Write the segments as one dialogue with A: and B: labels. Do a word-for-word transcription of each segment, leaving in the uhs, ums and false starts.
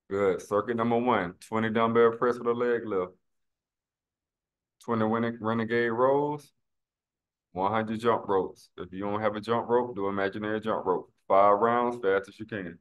A: Good. Circuit number one, twenty dumbbell press with a leg lift, twenty rene- renegade rows, one hundred jump ropes. If you don't have a jump rope, do imaginary jump rope. Five rounds, fast as you can.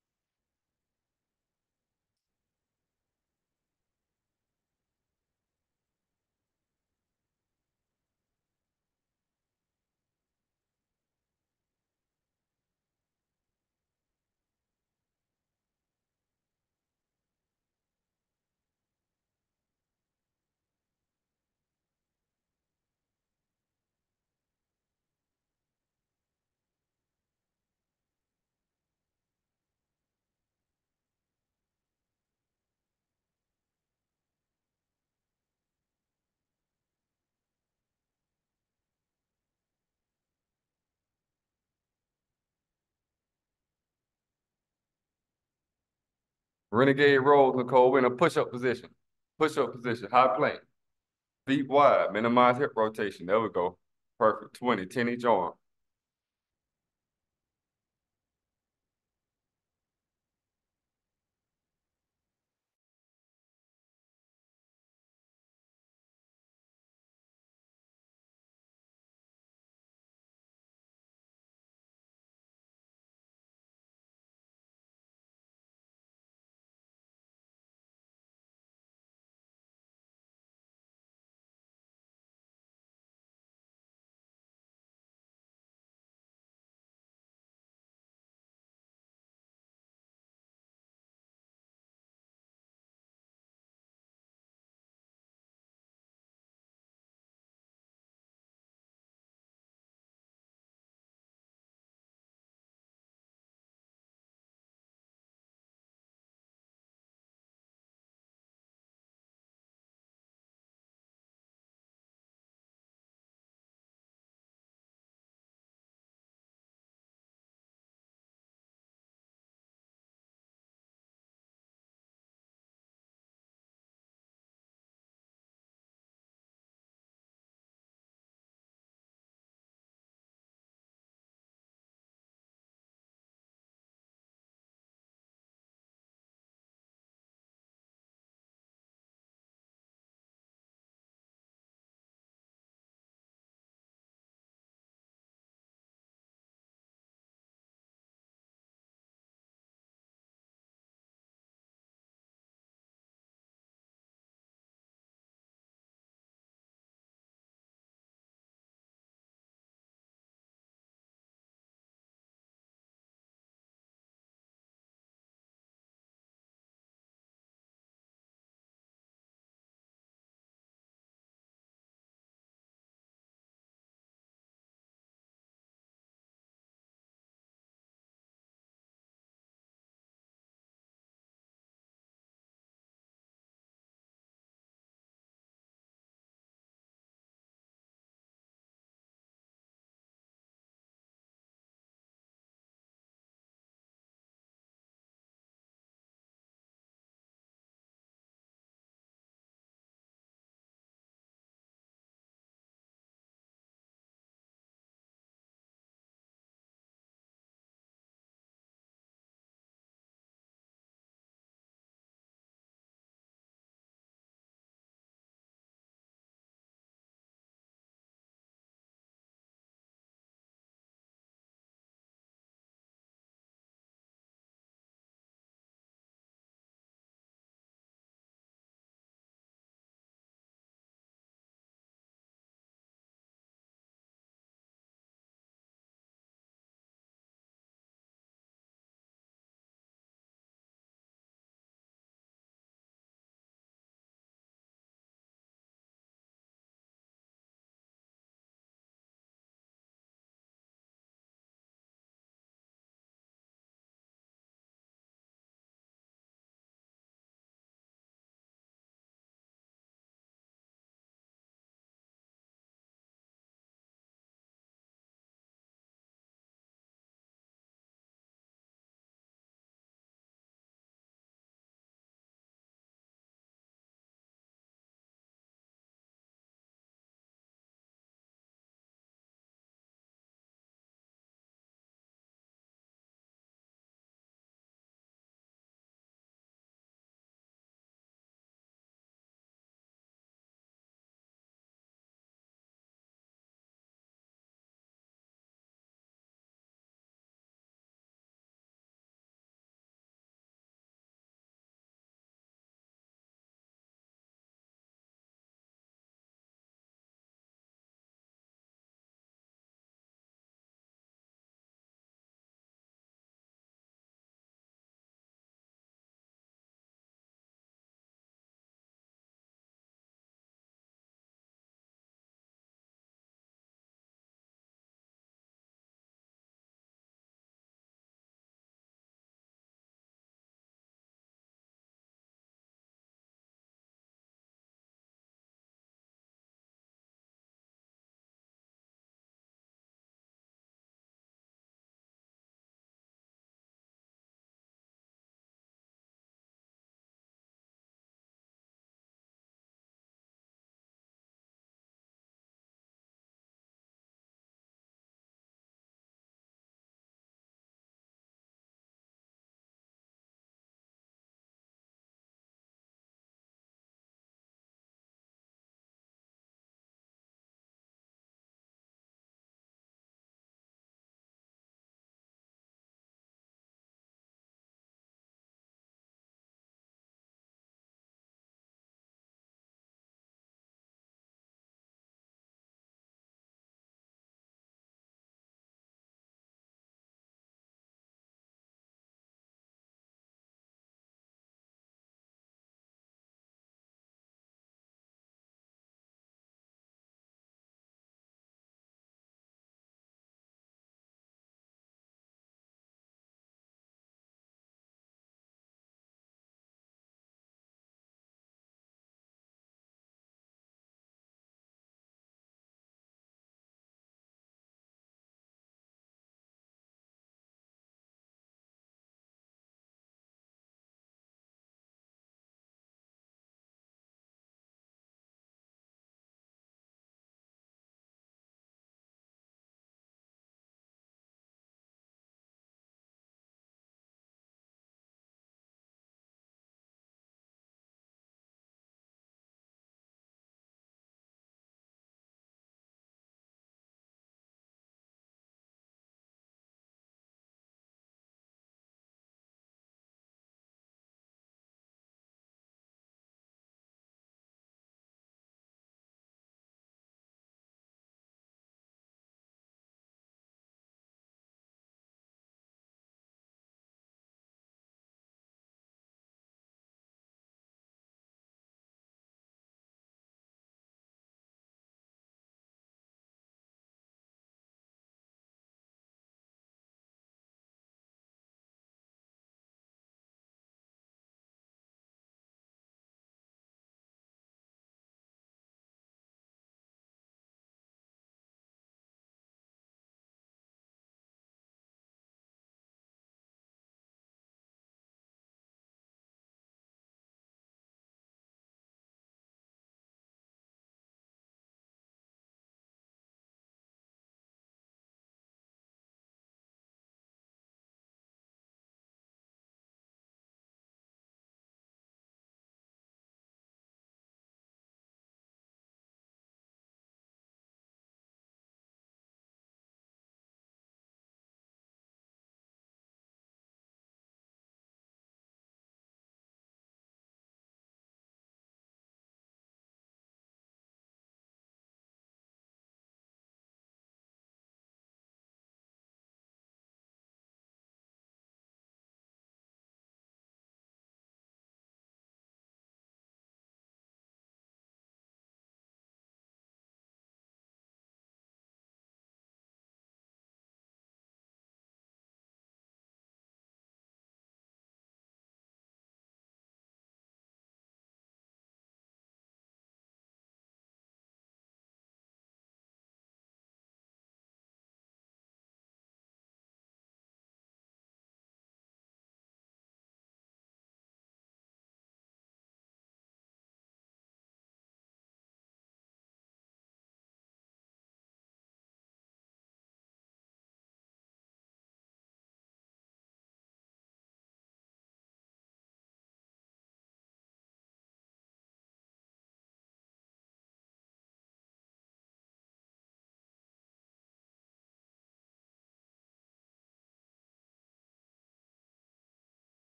A: Renegade rolls, Nicole, we're in a push-up position. Push-up position, high plank, feet wide, minimize hip rotation. There we go. Perfect. twenty, ten each arm.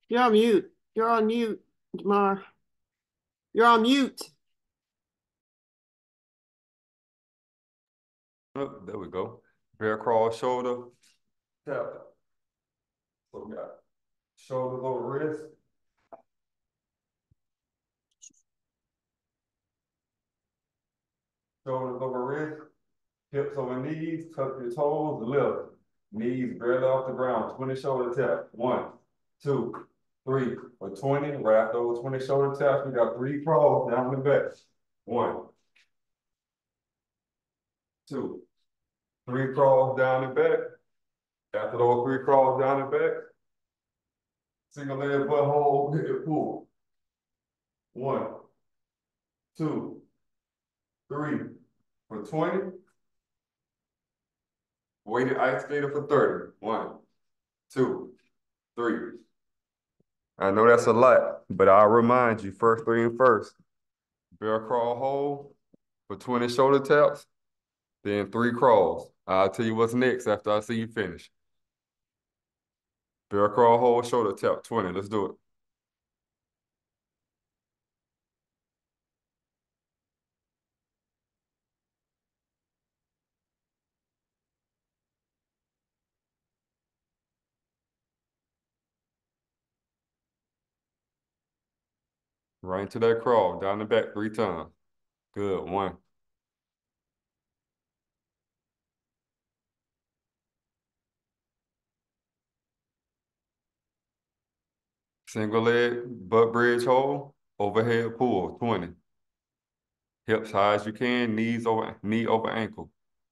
B: You're on mute. You're on mute, Jamar. You're on mute.
A: Oh, there we go. Bear crawl, shoulder, tap. So we got shoulders over wrist, shoulders over wrist, hips over knees, tuck your toes, lift. Knees barely off the ground. twenty shoulder tap. One, two, three, for twenty. Right after those twenty shoulder taps, we got three crawls down the back. One, two, three crawls down the back. After those three crawls down the back, single leg butthole, hit it pull. One, two, three, for twenty. Weighted ice skater for thirty. One, two, three. I know that's a lot, but I'll remind you, first three and first. Bear crawl hold for twenty shoulder taps, then three crawls. I'll tell you what's next after I see you finish. Bear crawl hold, shoulder tap, twenty. Let's do it. Right into that crawl, down the back three times. Good, one. Single leg, butt bridge hold, overhead pull, twenty. Hips high as you can, knees over, knee over ankle.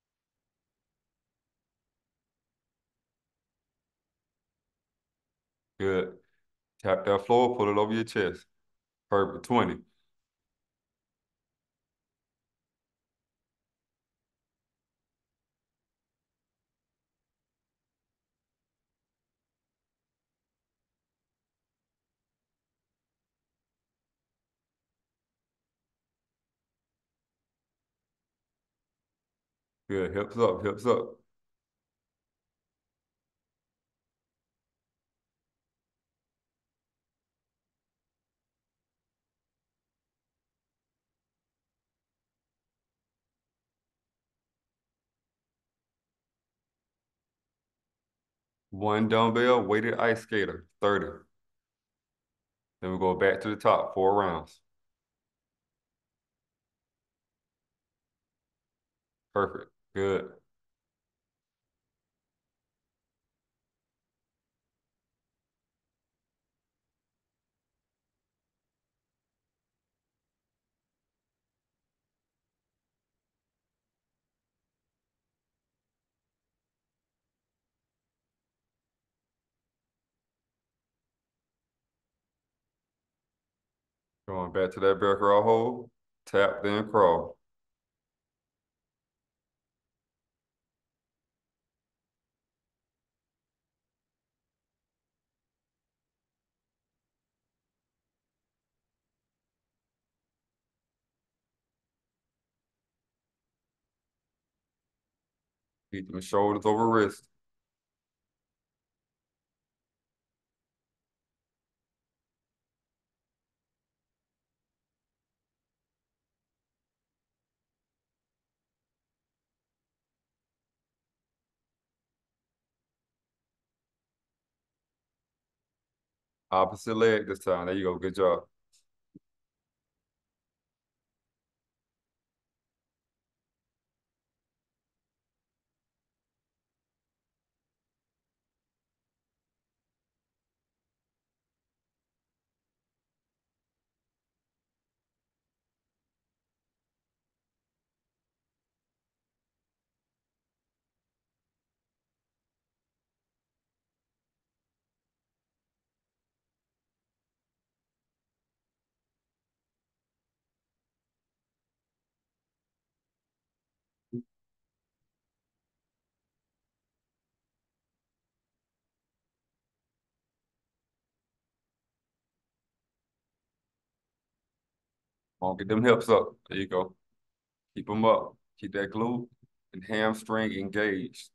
A: Good. Tap that floor, pull it over your chest. Perfect, twenty. Good, hips up, hips up. One dumbbell, weighted ice skater, thirty. Then we go back to the top, four rounds. Perfect, good. Going back to that bear crawl hold, tap, then crawl. Keep them shoulders over wrist. Opposite leg this time. There you go, good job. Come on, get them hips up. There you go. Keep them up. Keep that glute and hamstring engaged.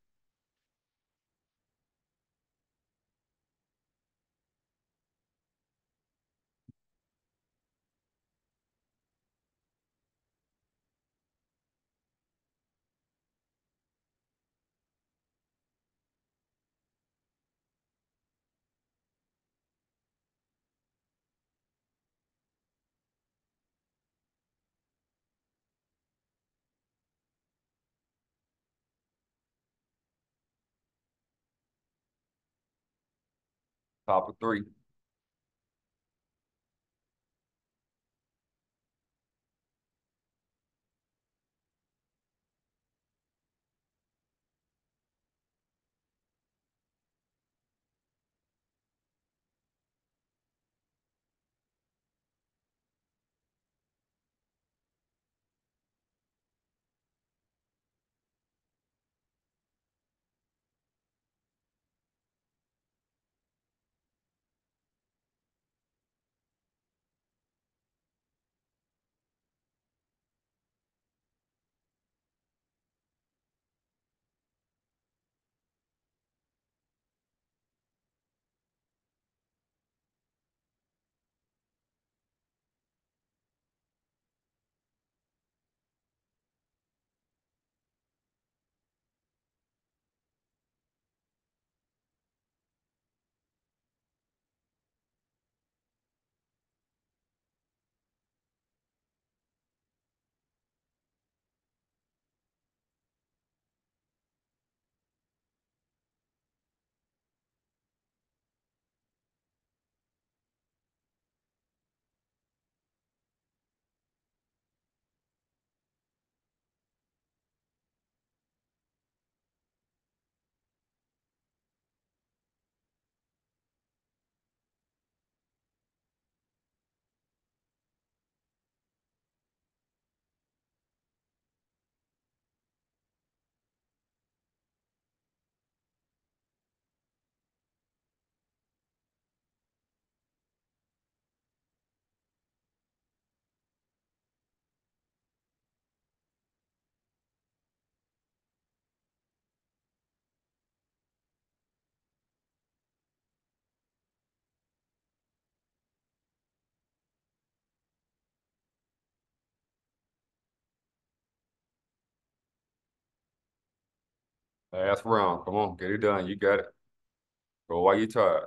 A: Top of three. Last round. Come on, get it done. You got it. Go while you tired.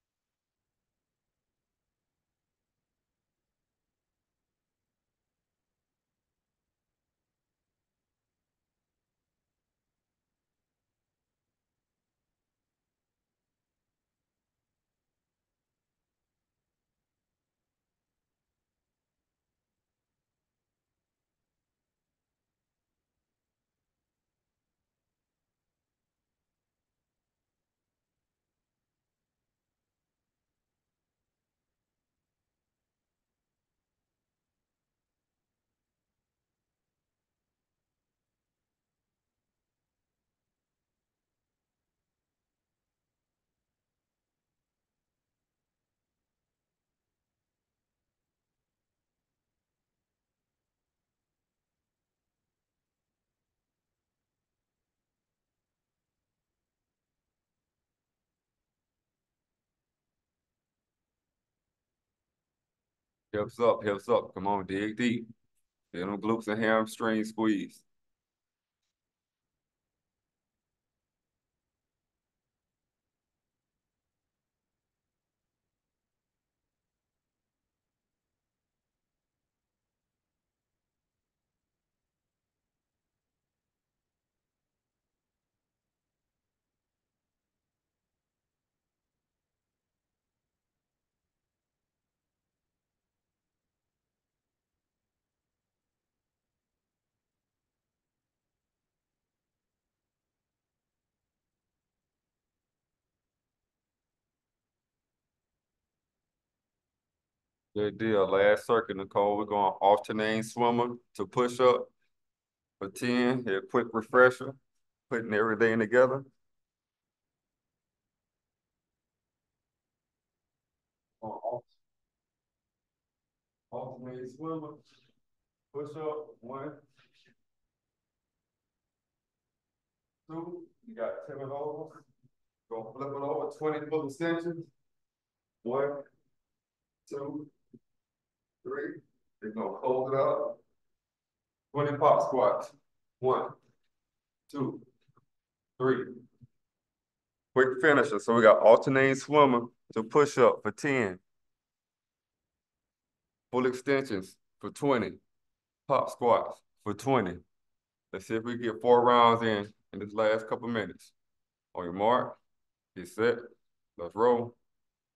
A: Hips up, hips up. Come on, dig deep. Feel them glutes and hamstring squeeze. Good deal. Last circuit, Nicole. We're going alternating swimmer to push up for ten. Here, quick refresher. Putting everything together. Uh, Alternating swimmer. Push up. One, two. You got ten of those. Gonna flip it over. twenty full extensions. One, two, three. They're gonna close it up. twenty pop squats. One, two, three. Quick finisher. So we got alternating swimmer to push up for ten. Full extensions for twenty. Pop squats for twenty. Let's see if we get four rounds in in this last couple minutes. On your mark, get set. Let's roll.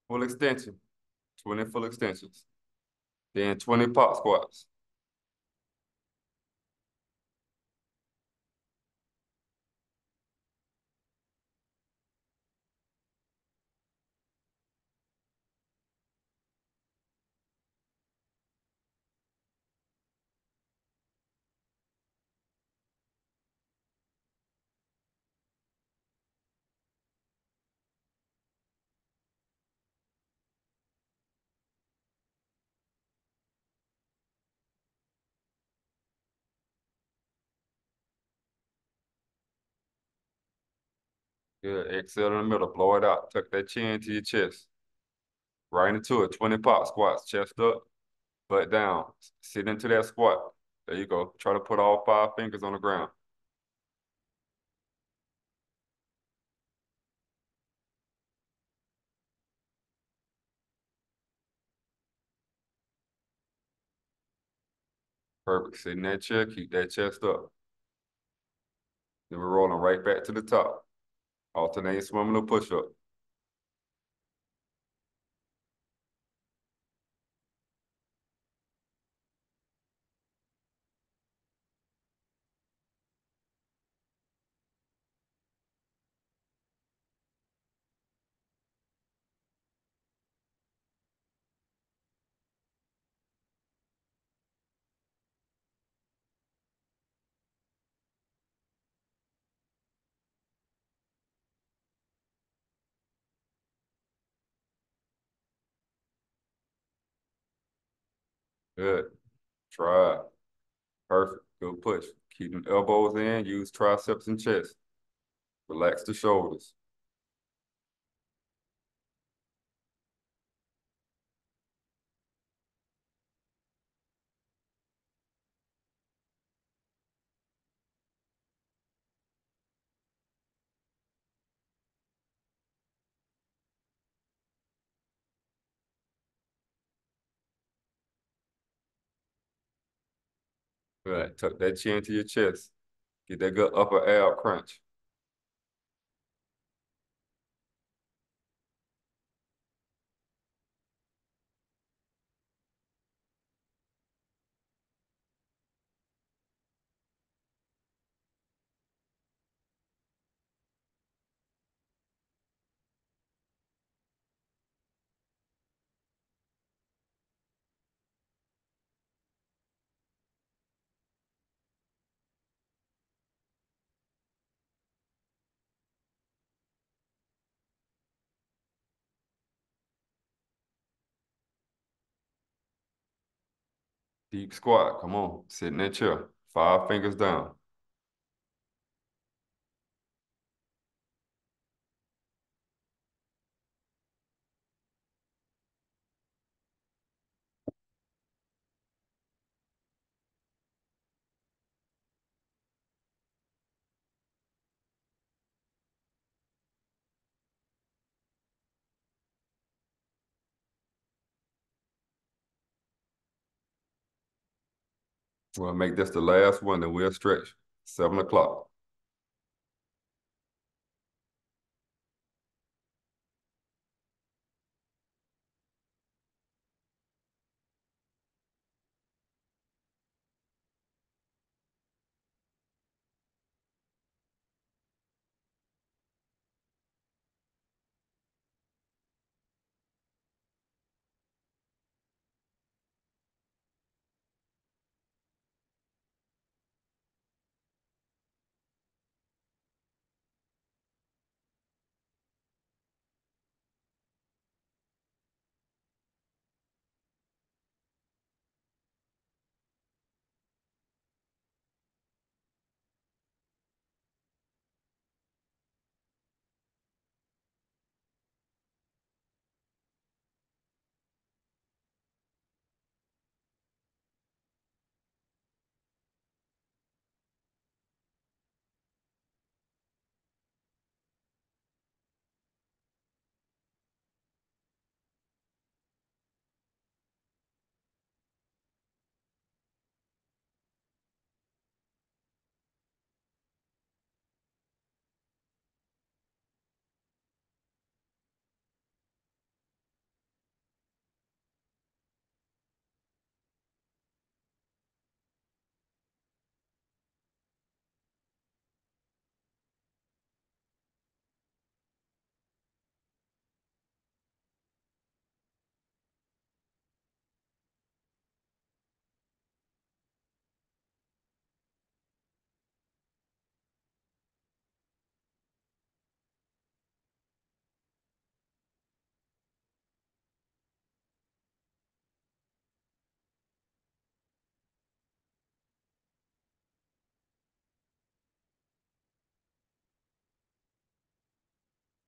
A: full extension, twenty full extensions, then twenty pop squats. Good. Exhale in the middle, blow it out. Tuck that chin to your chest. Right into it. twenty pop squats, chest up, butt down. Sit into that squat. There you go. Try to put all five fingers on the ground. Perfect. Sit in that chair, keep that chest up. Then we're rolling right back to the top. Alternating swimming or push up. Good. Try it. Perfect. Good push. Keep them elbows in. Use triceps and chest. Relax the shoulders. Good. Tuck that chin to your chest. Get that good upper ab crunch. Deep squat. Come on. Sit in that chair. Five fingers down. We'll make this the last one, then we'll stretch. Seven o'clock.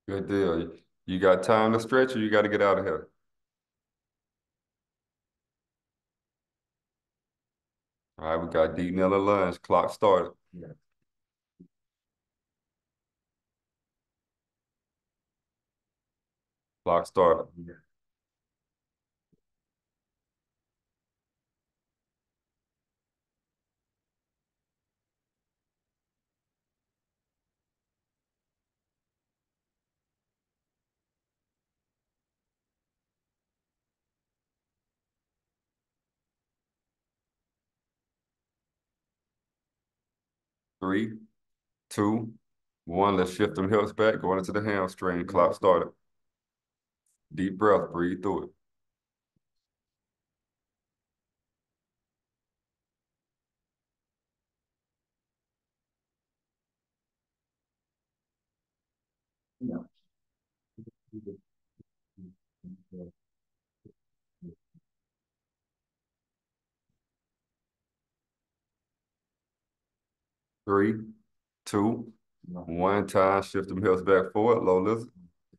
A: Good deal. You got time to stretch or you got to get out of here? All right, we got deep nail and lunge. Clock started. Yeah. Clock started. Yeah. Three, two, one. Let's shift them hips back, going into the hamstring. Clock started. Deep breath, breathe through it. Yeah. Three, two, one. Time, shift them hips back forward. Low lizard.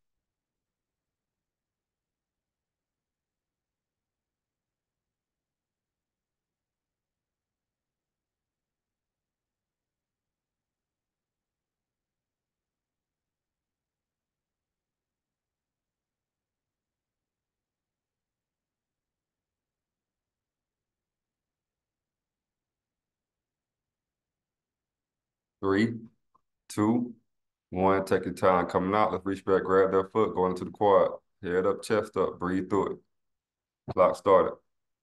A: Three, two, one. Take your time coming out. Let's reach back, grab that foot, going into the quad. Head up, chest up, breathe through it. Clock started.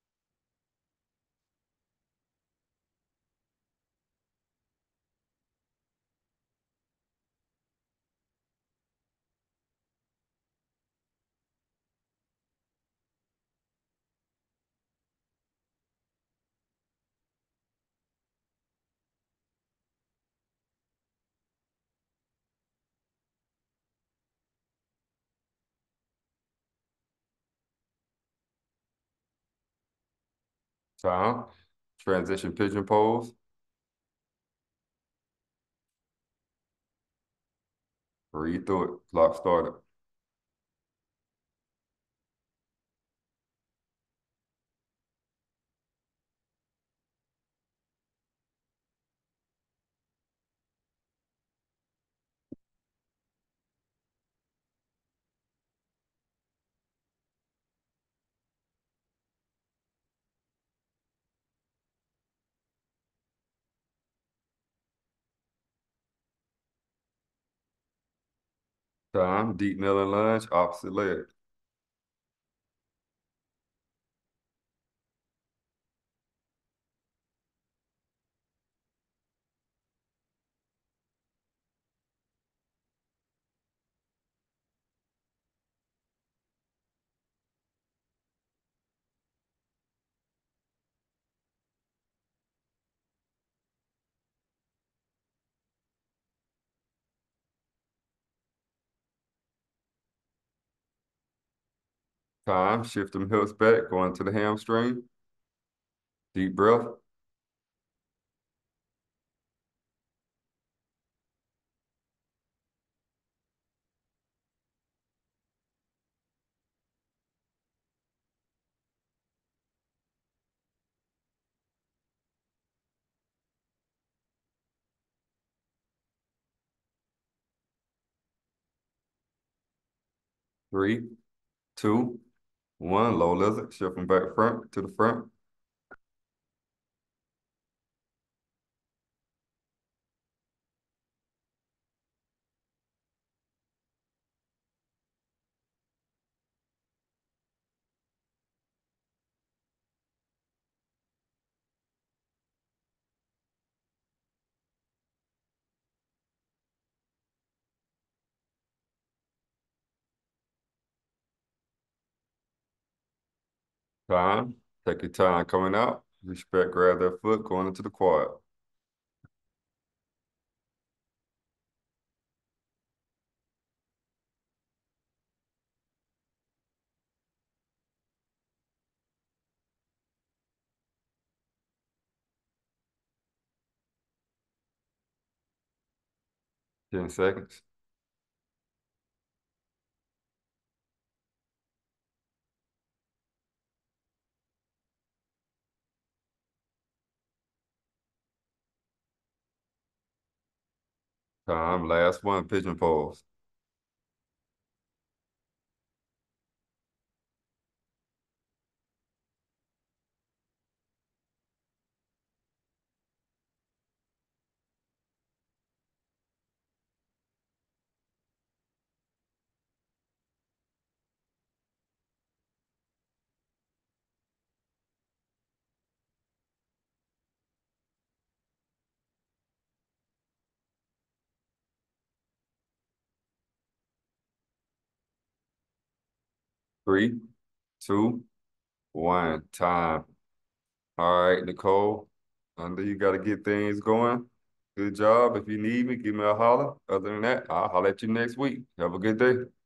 A: Time. Transition pigeon pose. Breathe through it. Clock started. Time. Deep nail and lunge. Opposite leg. Time. Shift them hips back, going to the hamstring. Deep breath. Three, two, one. Low lizard. Shift them back front to the front. Time. Take your time coming out. Reach back, grab that foot, going into the quad. ten seconds. Time, last one, pigeon pose. Three, two, one, time. All right, Nicole. I know you got to get things going. Good job. If you need me, give me a holler. Other than that, I'll holler at you next week. Have a good day.